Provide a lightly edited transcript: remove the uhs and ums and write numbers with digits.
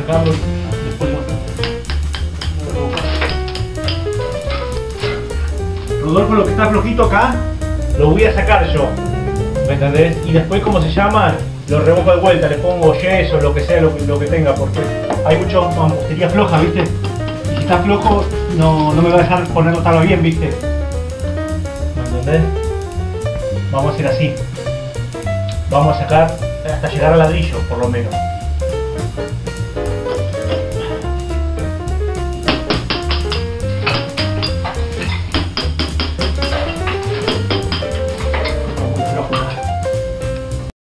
sacarlo después Rodolfo, lo que está flojito acá lo voy a sacar yo, ¿me entendés? Y después, ¿cómo se llama? Lo remojo de vuelta, le pongo yeso, lo que sea, lo que tenga, porque hay mucha mampostería floja, ¿viste? Y si está flojo, no me va a dejar ponerlo tan bien, ¿viste? ¿Me entendés? Vamos a hacer así. Vamos a sacar hasta llegar al ladrillo, por lo menos.